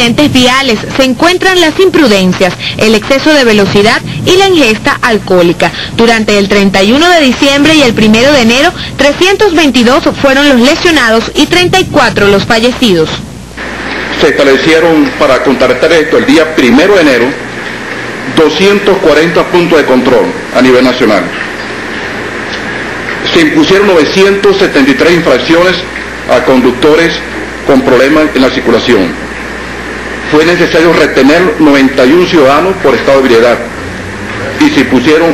accidentes viales se encuentran las imprudencias, el exceso de velocidad y la ingesta alcohólica. Durante el 31 de diciembre y el 1 de enero, 322 fueron los lesionados y 34 los fallecidos. Se establecieron, para contrarrestar esto, el día 1 de enero, 240 puntos de control a nivel nacional. Se impusieron 973 infracciones a conductores con problemas en la circulación. Fue necesario retener 91 ciudadanos por estado de ebriedad y se impusieron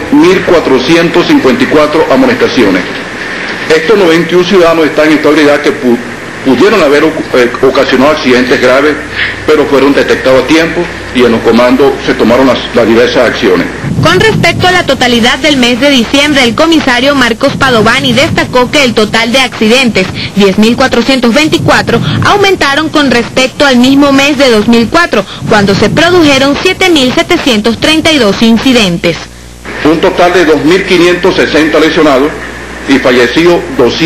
1.454 amonestaciones. Estos 91 ciudadanos están en estado de ebriedad que pudieron haber ocasionado accidentes graves, pero fueron detectados a tiempo y en los comandos se tomaron las diversas acciones. Con respecto a la totalidad del mes de diciembre, el comisario Marcos Padovani destacó que el total de accidentes, 10.424, aumentaron con respecto al mismo mes de 2004, cuando se produjeron 7.732 incidentes. Un total de 2.560 lesionados y fallecidos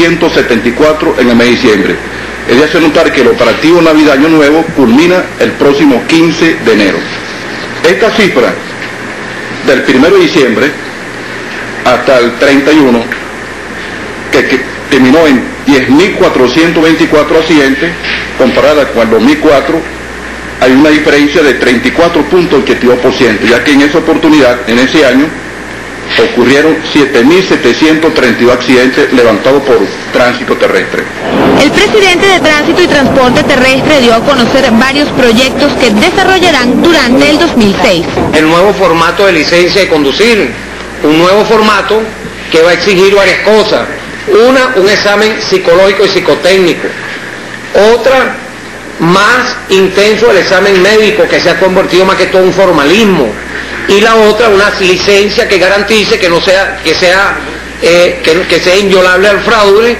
274 en el mes de diciembre. Es de hacer notar que el operativo Navidad Año Nuevo culmina el próximo 15 de enero. Esta cifra del 1 de diciembre hasta el 31, que terminó en 10.424 accidentes, comparada con el 2004, hay una diferencia de 34.82%, ya que en esa oportunidad, en ese año, ocurrieron 7.732 accidentes levantados por tránsito terrestre. El presidente de Tránsito y Transporte Terrestre dio a conocer varios proyectos que desarrollarán durante el 2006. El nuevo formato de licencia de conducir, un nuevo formato que va a exigir varias cosas. Una, un examen psicológico y psicotécnico. Otra, más intenso el examen médico, que se ha convertido más que todo en un formalismo. Y la otra, una licencia que garantice que sea inviolable al fraude,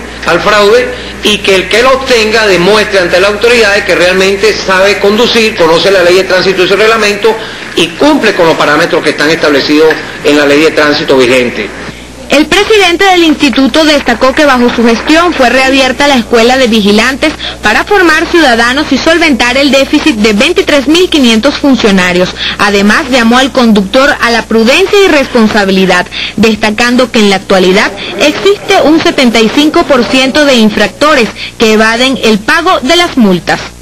y que el que lo obtenga demuestre ante las autoridades que realmente sabe conducir, conoce la ley de tránsito y su reglamento y cumple con los parámetros que están establecidos en la ley de tránsito vigente. El presidente del instituto destacó que bajo su gestión fue reabierta la escuela de vigilantes para formar ciudadanos y solventar el déficit de 23.500 funcionarios. Además, llamó al conductor a la prudencia y responsabilidad, destacando que en la actualidad existe un 75% de infractores que evaden el pago de las multas.